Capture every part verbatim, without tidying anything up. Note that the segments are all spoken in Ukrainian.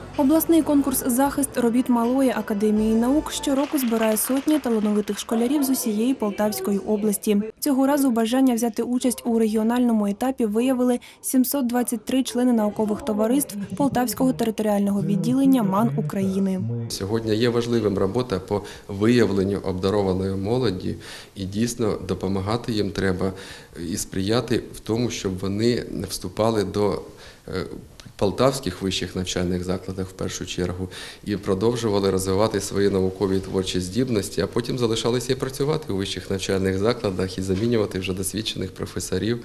Обласний конкурс «Захист робіт Малої академії наук» щороку збирає сотні талановитих школярів з усієї Полтавської області. Цього разу бажання взяти участь у регіональному етапі виявили сімсот двадцять три члени наукових товариств Полтавського територіального відділення МАН України. Сьогодні є важливим робота по виявленню обдарованої молоді, і дійсно допомагати їм треба і сприяти в тому, щоб вони не вступали до полтавських вищих навчальних закладах в першу чергу і продовжували розвивати свої наукові і творчі здібності, а потім залишалися і працювати у вищих навчальних закладах і замінювати вже досвідчених професорів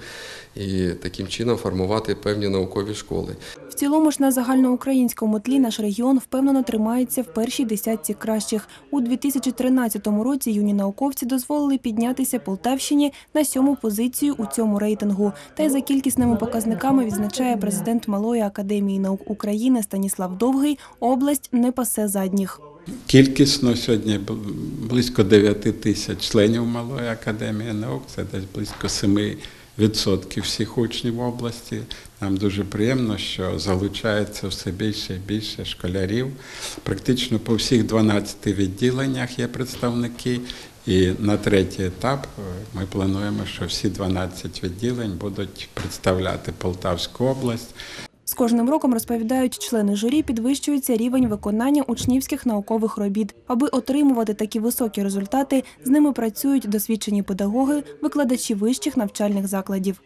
і таким чином формувати певні наукові школи. В цілому ж на загальноукраїнському тлі наш регіон впевнено тримається в першій десятці кращих. У дві тисячі тринадцятому році юні науковці дозволили піднятися Полтавщині на сьому позицію у цьому рейтингу. Та й за кількісними показниками, відзначає президент Малої академії наук України Станіслав Довгий, область не пасе задніх. Кількісно сьогодні близько дев'яти тисяч членів Малої академії наук, це десь близько семи відсотків всіх учнів області. Нам дуже приємно, що залучається все більше і більше школярів. Практично по всіх дванадцяти відділеннях є представники. І на третій етап ми плануємо, що всі дванадцять відділень будуть представляти Полтавську область. З кожним роком, розповідають члени журі, підвищується рівень виконання учнівських наукових робіт. Аби отримувати такі високі результати, з ними працюють досвідчені педагоги, викладачі вищих навчальних закладів.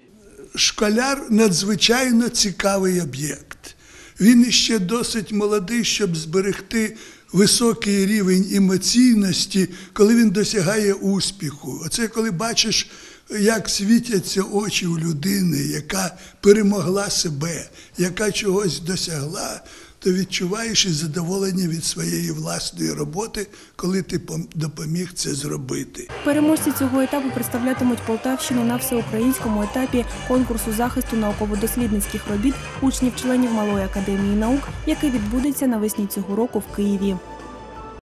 Школяр – надзвичайно цікавий об'єкт. Він іще досить молодий, щоб зберегти високий рівень емоційності, коли він досягає успіху. Оце коли бачиш, як світяться очі у людини, яка перемогла себе, яка чогось досягла, то відчуваєш і задоволення від своєї власної роботи, коли ти допоміг це зробити. Переможці цього етапу представлятимуть Полтавщину на всеукраїнському етапі конкурсу захисту науково-дослідницьких робіт учнів-членів Малої академії наук, який відбудеться навесні цього року в Києві.